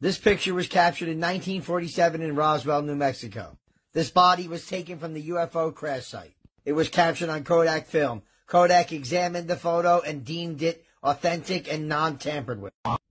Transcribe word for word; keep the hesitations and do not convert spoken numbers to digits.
This picture was captured in nineteen forty-seven in Roswell, New Mexico. This body was taken from the U F O crash site. It was captured on Kodak film. Kodak examined the photo and deemed it authentic and non-tampered with.